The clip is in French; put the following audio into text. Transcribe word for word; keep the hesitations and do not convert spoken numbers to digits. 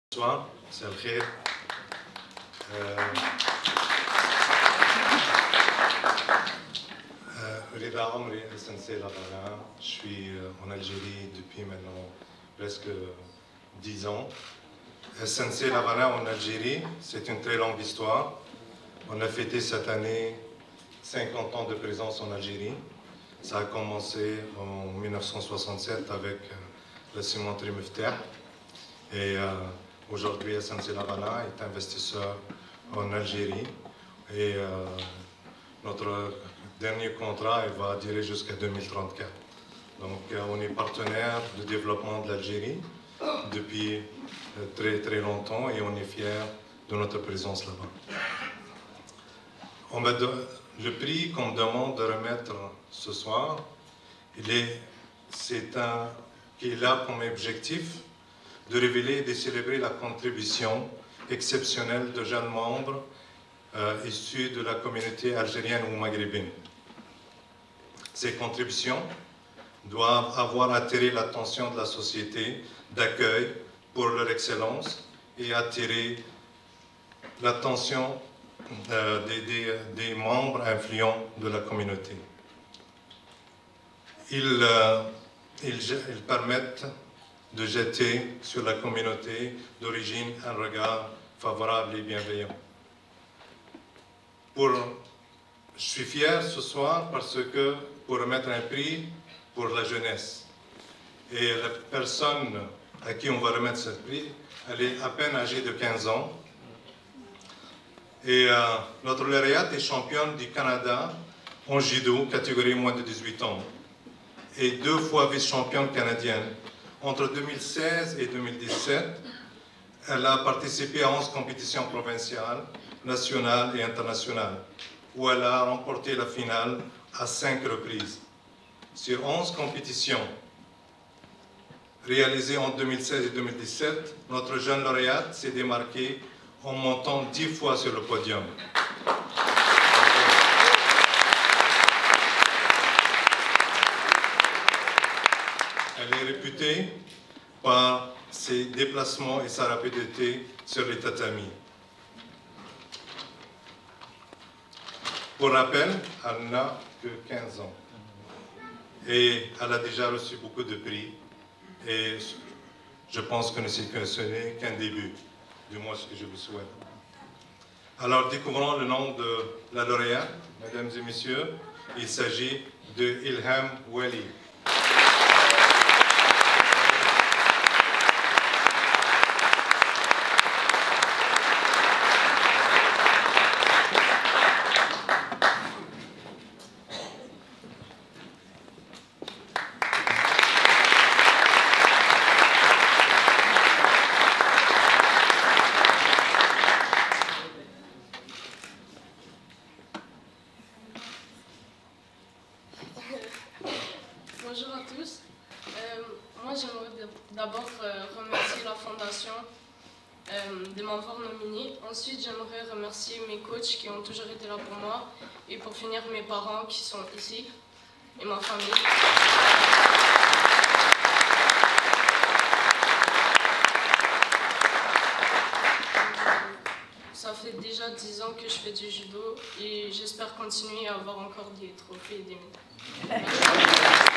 Bonsoir, c'est Al-Khair. Rida Amri, Sensei Lavana. Je suis en Algérie depuis maintenant presque dix ans. Sensei Lavana en Algérie, c'est une très longue histoire. On a fêté cette année cinquante ans de présence en Algérie. Ça a commencé en mille neuf cent soixante-sept avec la cimenterie Miftah. Et euh, aujourd'hui, Sensei Lavana est investisseur en Algérie. Et euh, notre dernier contrat il va durer jusqu'à deux mille trente-quatre. Donc, euh, on est partenaire de développement de l'Algérie depuis euh, très très longtemps et on est fiers de notre présence là-bas. On me de, le prix qu'on me demande de remettre ce soir, il est, c'est un, il a comme objectif de révéler et de célébrer la contribution exceptionnelle de jeunes membres euh, issus de la communauté algérienne ou maghrébine. Ces contributions doivent avoir attiré l'attention de la société d'accueil pour leur excellence et attirer l'attention euh, des, des, des membres influents de la communauté. Ils, euh, ils, ils permettent de jeter sur la communauté d'origine un regard favorable et bienveillant. Pour, je suis fier ce soir parce que pour remettre un prix pour la jeunesse. Et la personne à qui on va remettre ce prix, elle est à peine âgée de quinze ans. Et euh, notre lauréate est championne du Canada en judo, catégorie moins de dix-huit ans. Et deux fois vice-championne canadienne. Entre deux mille seize et deux mille dix-sept, elle a participé à onze compétitions provinciales, nationales et internationales, où elle a remporté la finale à cinq reprises. Sur onze compétitions réalisées en deux mille seize et deux mille dix-sept, notre jeune lauréate s'est démarquée en montant dix fois sur le podium. Elle est réputée par ses déplacements et sa rapidité sur les tatamis. Pour rappel, elle n'a que quinze ans et elle a déjà reçu beaucoup de prix et je pense que ce n'est qu'un début, du moins ce que je vous souhaite. Alors découvrons le nom de la lauréate, mesdames et messieurs, il s'agit de Ilham Wali. Bonjour à tous. Euh, moi, j'aimerais d'abord euh, remercier la Fondation euh, de m'avoir nominée. Ensuite, j'aimerais remercier mes coachs qui ont toujours été là pour moi. Et pour finir, mes parents qui sont ici et ma famille. Ça fait déjà dix ans que je fais du judo et j'espère continuer à avoir encore des trophées et des médailles.